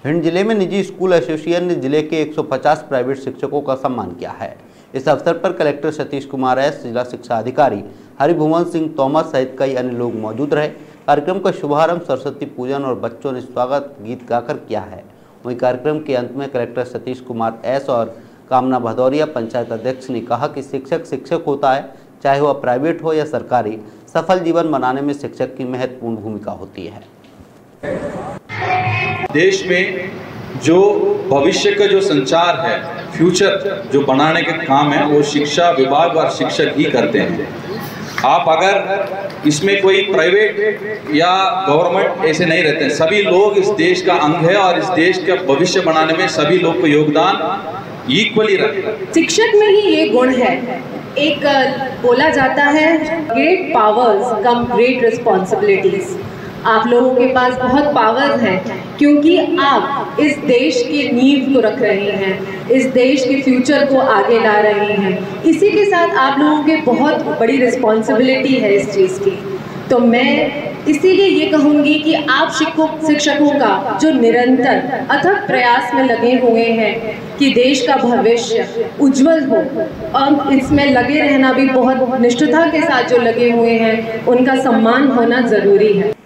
भिंड जिले में निजी स्कूल एसोसिएशन ने जिले के 150 प्राइवेट शिक्षकों का सम्मान किया है। इस अवसर पर कलेक्टर सतीश कुमार एस, जिला शिक्षा अधिकारी हरिभुवन सिंह तोमर सहित कई अन्य लोग मौजूद रहे। कार्यक्रम का शुभारंभ सरस्वती पूजन और बच्चों ने स्वागत गीत गाकर किया है। वहीं कार्यक्रम के अंत में कलेक्टर सतीश कुमार एस और कामना भदौरिया पंचायत अध्यक्ष ने कहा कि शिक्षक होता है, चाहे वह प्राइवेट हो या सरकारी। सफल जीवन बनाने में शिक्षक की महत्वपूर्ण भूमिका होती है। देश में जो भविष्य का जो संचार है, फ्यूचर जो बनाने के काम है, वो शिक्षा विभाग और शिक्षक ही करते हैं। आप अगर इसमें कोई प्राइवेट या गवर्नमेंट ऐसे नहीं रहते हैं, सभी लोग इस देश का अंग है और इस देश का भविष्य बनाने में सभी लोग को योगदान इक्वली रखता है। शिक्षक में ही ये गुण है। एक बोला जाता है, great powers come great responsibilities. आप लोगों के पास बहुत पावर है क्योंकि आप इस देश की नींव को रख रहे हैं, इस देश के फ्यूचर को आगे ला रहे हैं। इसी के साथ आप लोगों के बहुत बड़ी रिस्पॉन्सिबिलिटी है इस चीज़ की। तो मैं इसीलिए ये कहूँगी कि आप शिक्षकों का जो निरंतर अथक प्रयास में लगे हुए हैं कि देश का भविष्य उज्जवल हो, और इसमें लगे रहना भी बहुत निष्ठता के साथ जो लगे हुए हैं, उनका सम्मान होना ज़रूरी है।